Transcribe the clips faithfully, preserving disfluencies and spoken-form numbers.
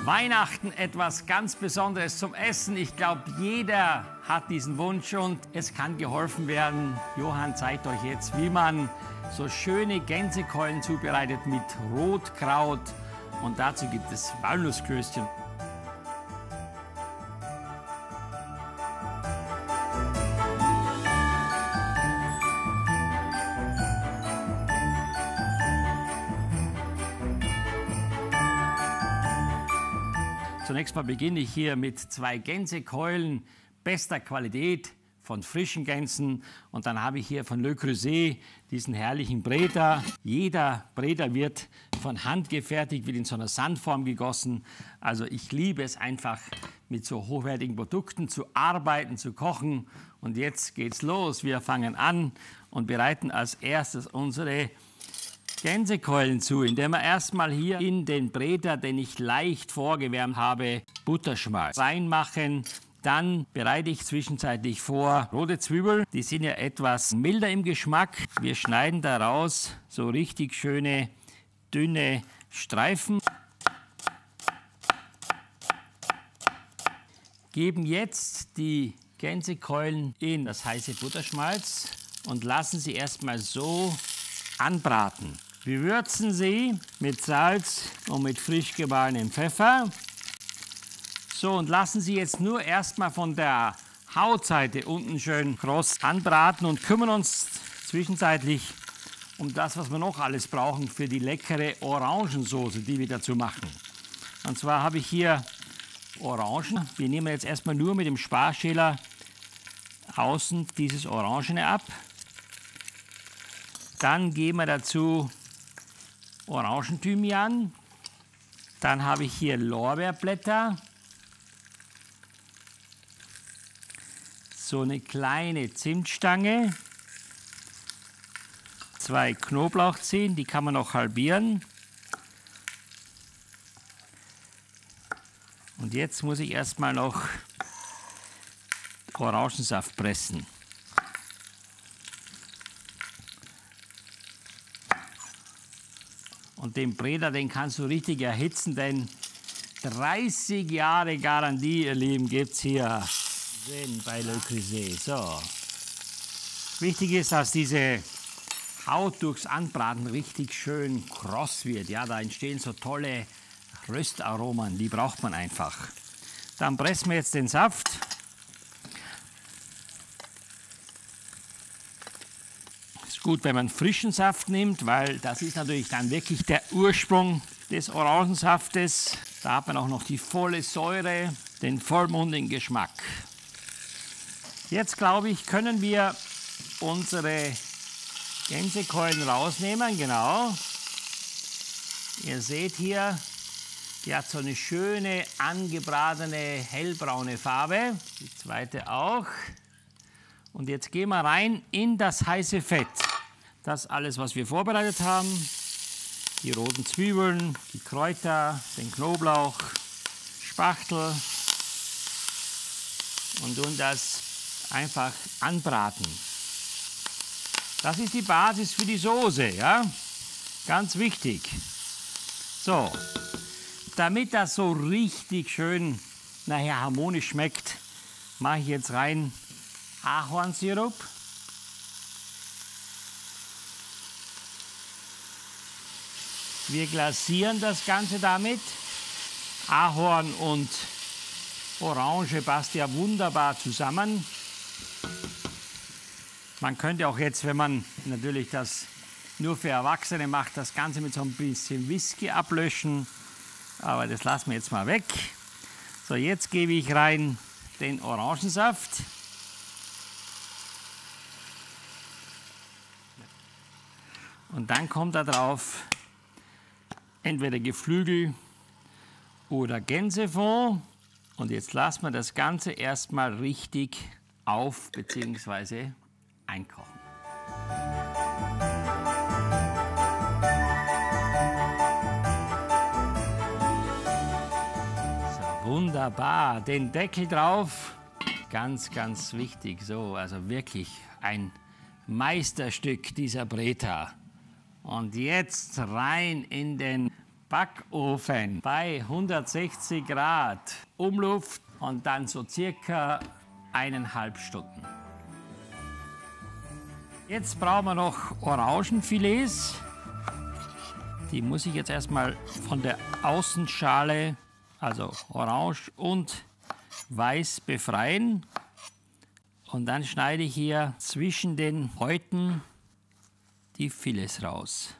Weihnachten etwas ganz Besonderes zum Essen. Ich glaube, jeder hat diesen Wunsch und es kann geholfen werden. Johann zeigt euch jetzt, wie man so schöne Gänsekeulen zubereitet mit Rotkraut. Und dazu gibt es Walnussklößchen. Zunächst mal beginne ich hier mit zwei Gänsekeulen bester Qualität von frischen Gänsen. Und dann habe ich hier von Le Creuset diesen herrlichen Breda. Jeder Breda wird von Hand gefertigt, wird in so einer Sandform gegossen. Also ich liebe es einfach, mit so hochwertigen Produkten zu arbeiten, zu kochen. Und jetzt geht's los. Wir fangen an und bereiten als erstes unsere Gänsekeulen zu, indem wir erstmal hier in den Breda, den ich leicht vorgewärmt habe, Butterschmalz reinmachen. Dann bereite ich zwischenzeitlich vor rote Zwiebeln. Die sind ja etwas milder im Geschmack. Wir schneiden daraus so richtig schöne, dünne Streifen. Geben jetzt die Gänsekeulen in das heiße Butterschmalz und lassen sie erstmal so anbraten. Wir würzen sie mit Salz und mit frisch gemahlenem Pfeffer. So, und lassen sie jetzt nur erstmal von der Hautseite unten schön kross anbraten und kümmern uns zwischenzeitlich um das, was wir noch alles brauchen für die leckere Orangensoße, die wir dazu machen. Und zwar habe ich hier Orangen. Wir nehmen jetzt erstmal nur mit dem Sparschäler außen dieses Orangene ab. Dann geben wir dazu Orangenthymian. Dann habe ich hier Lorbeerblätter. So eine kleine Zimtstange. Zwei Knoblauchzehen, die kann man noch halbieren. Und jetzt muss ich erstmal noch Orangensaft pressen. Und den Breda, den kannst du richtig erhitzen, denn dreißig Jahre Garantie, ihr Lieben, gibt es hier bei Le Creuset. So. Wichtig ist, dass diese Haut durchs Anbraten richtig schön kross wird. Ja, da entstehen so tolle Röstaromen, die braucht man einfach. Dann pressen wir jetzt den Saft. Gut, wenn man frischen Saft nimmt, weil das ist natürlich dann wirklich der Ursprung des Orangensaftes. Da hat man auch noch die volle Säure, den vollmundigen Geschmack. Jetzt, glaube ich, können wir unsere Gänsekeulen rausnehmen. Genau. Ihr seht hier, die hat so eine schöne, angebratene, hellbraune Farbe. Die zweite auch. Und jetzt gehen wir rein in das heiße Fett. Das alles, was wir vorbereitet haben. Die roten Zwiebeln, die Kräuter, den Knoblauch, Spachtel. Und tun das einfach anbraten. Das ist die Basis für die Soße, ja? Ganz wichtig. So, damit das so richtig schön, nachher harmonisch schmeckt, mache ich jetzt rein Ahornsirup. Wir glasieren das Ganze damit. Ahorn und Orange passt ja wunderbar zusammen. Man könnte auch jetzt, wenn man natürlich das nur für Erwachsene macht, das Ganze mit so ein bisschen Whisky ablöschen. Aber das lassen wir jetzt mal weg. So, jetzt gebe ich rein den Orangensaft. Und dann kommt da drauf entweder Geflügel oder Gänsefond. Und jetzt lassen wir das Ganze erstmal richtig auf bzw. einkochen. So, wunderbar. Den Deckel drauf. Ganz, ganz wichtig. So, also wirklich ein Meisterstück dieser Breda. Und jetzt rein in den Backofen bei hundertsechzig Grad Umluft und dann so circa eineinhalb Stunden. Jetzt brauchen wir noch Orangenfilets. Die muss ich jetzt erstmal von der Außenschale, also orange und weiß, befreien. Und dann schneide ich hier zwischen den Häuten die Filets raus.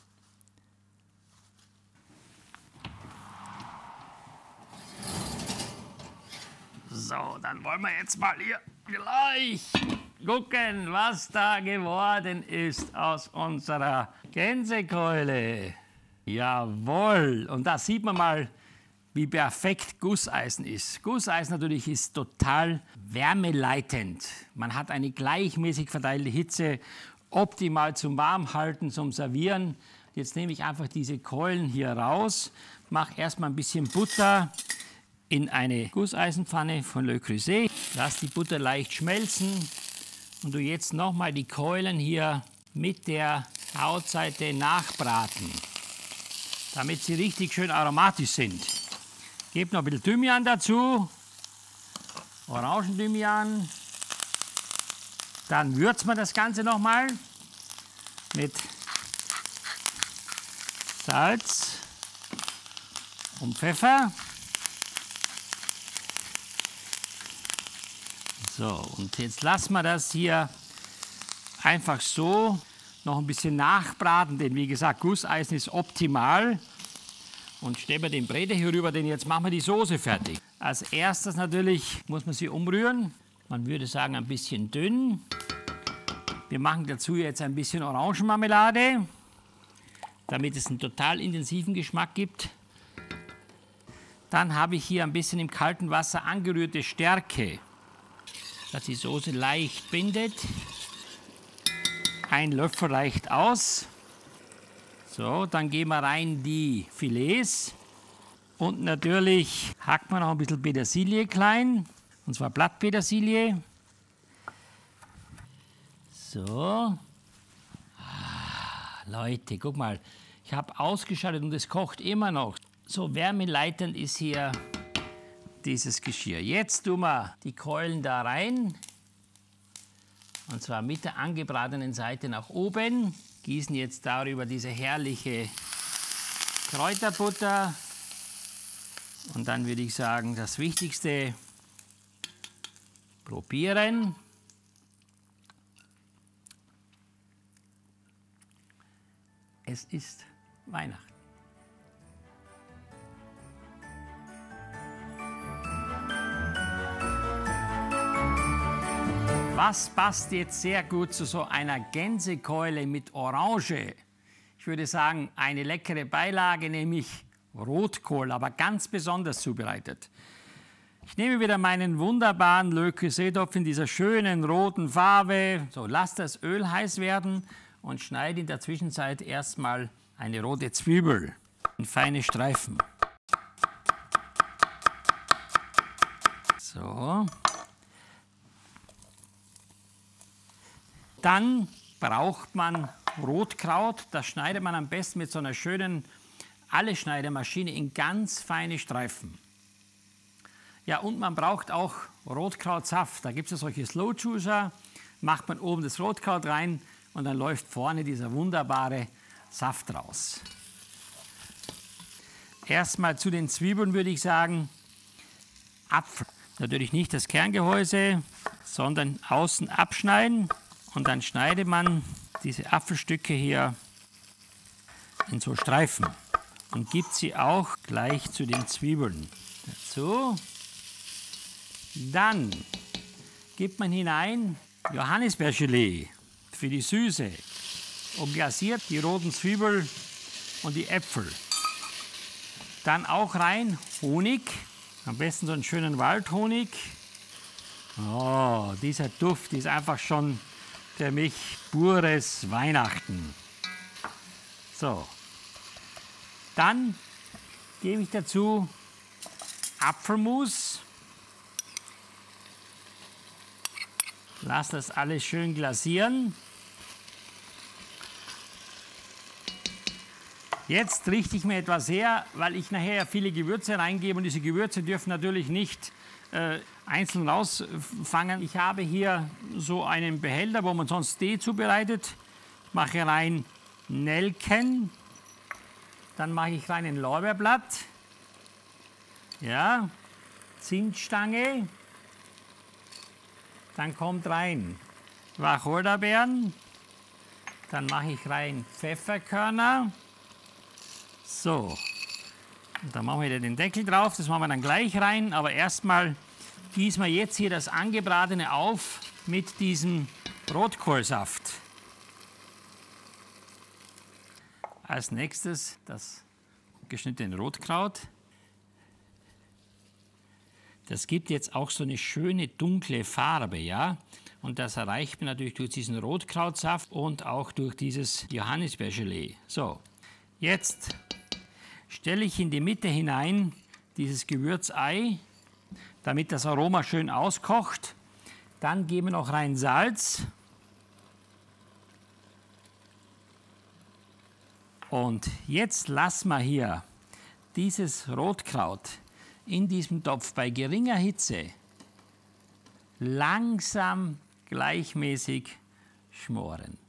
So, dann wollen wir jetzt mal hier gleich gucken, was da geworden ist aus unserer Gänsekeule. Jawohl, und da sieht man mal, wie perfekt Gusseisen ist. Gusseisen natürlich ist total wärmeleitend. Man hat eine gleichmäßig verteilte Hitze, optimal zum Warmhalten, zum Servieren. Jetzt nehme ich einfach diese Keulen hier raus, mache erstmal ein bisschen Butter in eine Gusseisenpfanne von Le Creuset. Lass die Butter leicht schmelzen und du jetzt nochmal die Keulen hier mit der Hautseite nachbraten, damit sie richtig schön aromatisch sind. Gebt noch ein bisschen Thymian dazu, Orangen-Thymian. Dann würzt man das Ganze nochmal mit Salz und Pfeffer. So, und jetzt lassen wir das hier einfach so noch ein bisschen nachbraten, denn wie gesagt, Gusseisen ist optimal. Und stellen wir den Bräter hier rüber, denn jetzt machen wir die Soße fertig. Als erstes natürlich muss man sie umrühren. Man würde sagen ein bisschen dünn. Wir machen dazu jetzt ein bisschen Orangenmarmelade, damit es einen total intensiven Geschmack gibt. Dann habe ich hier ein bisschen im kalten Wasser angerührte Stärke, dass die Soße leicht bindet. Ein Löffel reicht aus. So, dann geben wir rein die Filets und natürlich hackt man noch ein bisschen Petersilie klein, und zwar Blattpetersilie. So, ah, Leute, guck mal, ich habe ausgeschaltet und es kocht immer noch. So wärmeleitend ist hier dieses Geschirr. Jetzt tun wir die Keulen da rein, und zwar mit der angebratenen Seite nach oben. Gießen jetzt darüber diese herrliche Kräuterbutter. Und dann würde ich sagen, das Wichtigste, probieren. Es ist Weihnachten. Was passt jetzt sehr gut zu so einer Gänsekeule mit Orange? Ich würde sagen, eine leckere Beilage, nämlich Rotkohl, aber ganz besonders zubereitet. Ich nehme wieder meinen wunderbaren Le Creuset-Topf in dieser schönen roten Farbe. So, lass das Öl heiß werden und schneide in der Zwischenzeit erstmal eine rote Zwiebel in feine Streifen. So. Dann braucht man Rotkraut. Das schneidet man am besten mit so einer schönen Alle-Schneidemaschine in ganz feine Streifen. Ja, und man braucht auch Rotkrautsaft. Da gibt es ja solche Slow Juicer. Macht man oben das Rotkraut rein und dann läuft vorne dieser wunderbare Saft raus. Erstmal zu den Zwiebeln würde ich sagen, Apfel. Natürlich nicht das Kerngehäuse, sondern außen abschneiden. Und dann schneidet man diese Apfelstücke hier in so Streifen und gibt sie auch gleich zu den Zwiebeln dazu. Dann gibt man hinein Johannisbeergelee für die Süße und glasiert die roten Zwiebeln und die Äpfel. Dann auch rein Honig, am besten so einen schönen Waldhonig. Oh, dieser Duft ist einfach schon für mich pures Weihnachten. So, dann gebe ich dazu Apfelmus. Lass das alles schön glasieren. Jetzt richte ich mir etwas her, weil ich nachher viele Gewürze reingebe und diese Gewürze dürfen natürlich nicht äh, einzeln rausfangen. Ich habe hier so einen Behälter, wo man sonst Tee zubereitet. Ich mache rein Nelken, dann mache ich rein ein Lorbeerblatt, ja, Zimtstange, dann kommt rein Wacholderbeeren, dann mache ich rein Pfefferkörner. So, und dann machen wir wieder den Deckel drauf, das machen wir dann gleich rein, aber erstmal gießen wir jetzt hier das Angebratene auf mit diesem Rotkohlsaft. Als nächstes das geschnittene Rotkraut. Das gibt jetzt auch so eine schöne dunkle Farbe, ja? Und das erreicht man natürlich durch diesen Rotkrautsaft und auch durch dieses Johannisbeergelee. So, jetzt stelle ich in die Mitte hinein dieses Gewürzei, damit das Aroma schön auskocht. Dann geben wir noch rein Salz. Und jetzt lassen wir hier dieses Rotkraut in diesem Topf bei geringer Hitze langsam gleichmäßig schmoren.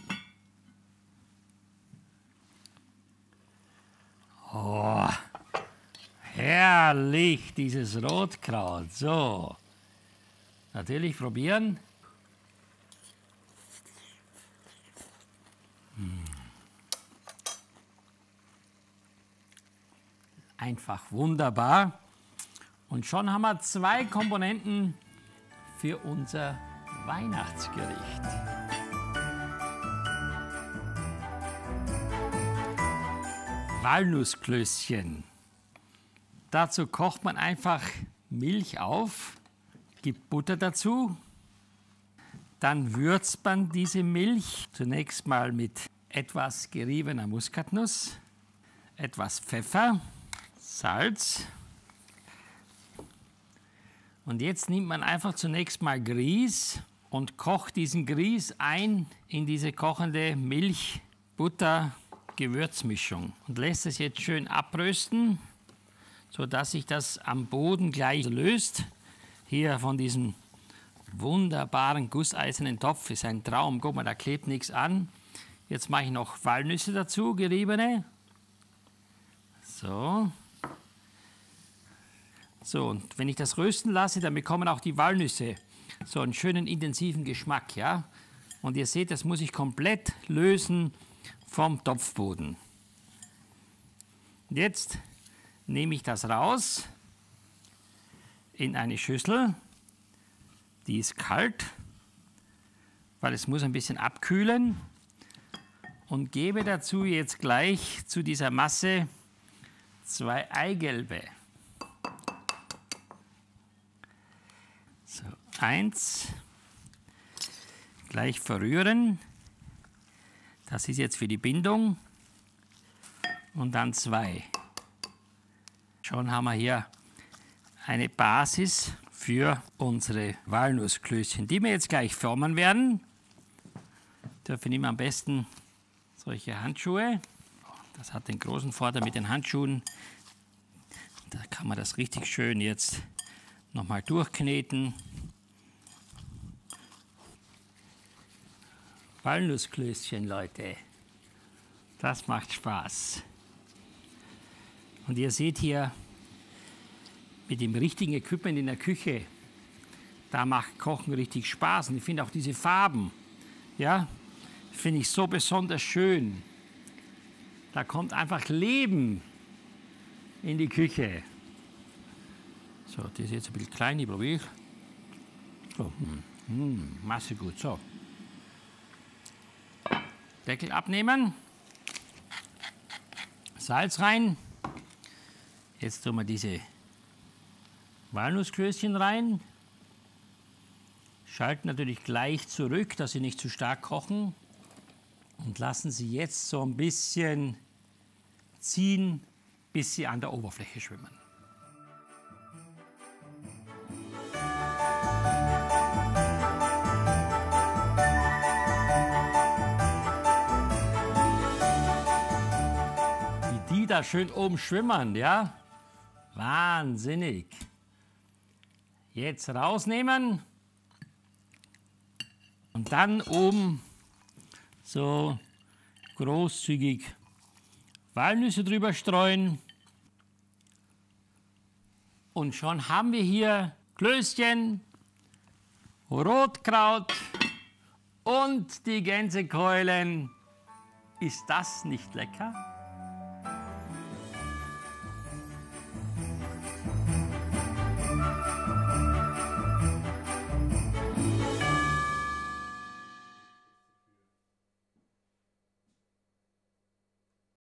Oh, herrlich, dieses Rotkraut. So, natürlich probieren. Einfach wunderbar. Und schon haben wir zwei Komponenten für unser Weihnachtsgericht. Walnussklößchen. Dazu kocht man einfach Milch auf, gibt Butter dazu, dann würzt man diese Milch zunächst mal mit etwas geriebener Muskatnuss, etwas Pfeffer, Salz. Und jetzt nimmt man einfach zunächst mal Grieß und kocht diesen Grieß ein in diese kochende Milch, Butter, Gewürzmischung und lässt es jetzt schön abrösten, sodass sich das am Boden gleich löst. Hier von diesem wunderbaren gusseisernen Topf ist ein Traum. Guck mal, da klebt nichts an. Jetzt mache ich noch Walnüsse dazu, geriebene. So. So, und wenn ich das rösten lasse, dann bekommen auch die Walnüsse so einen schönen intensiven Geschmack, ja. Und ihr seht, das muss ich komplett lösen vom Topfboden. Und jetzt nehme ich das raus in eine Schüssel, die ist kalt, weil es muss ein bisschen abkühlen, und gebe dazu jetzt gleich zu dieser Masse zwei Eigelbe. So, eins, gleich verrühren, das ist jetzt für die Bindung, und dann zwei. Schon haben wir hier eine Basis für unsere Walnussklößchen, die wir jetzt gleich formen werden. Dafür nehmen wir am besten solche Handschuhe. Das hat den großen Vorteil mit den Handschuhen. Da kann man das richtig schön jetzt nochmal durchkneten. Walnussklößchen, Leute. Das macht Spaß. Und ihr seht hier, mit dem richtigen Equipment in der Küche, da macht Kochen richtig Spaß. Und ich finde auch diese Farben, ja, finde ich so besonders schön. Da kommt einfach Leben in die Küche. So, das ist jetzt ein bisschen klein, die probiere ich. So, mm, mm, Masse gut, so. Deckel abnehmen. Salz rein. Jetzt tun wir diese Walnussklößchen rein. Schalten natürlich gleich zurück, dass sie nicht zu stark kochen. Und lassen sie jetzt so ein bisschen ziehen, bis sie an der Oberfläche schwimmen. da schön oben schwimmen, ja? Wahnsinnig. Jetzt rausnehmen und dann oben so großzügig Walnüsse drüber streuen. Und schon haben wir hier Klößchen, Rotkraut und die Gänsekeulen. Ist das nicht lecker?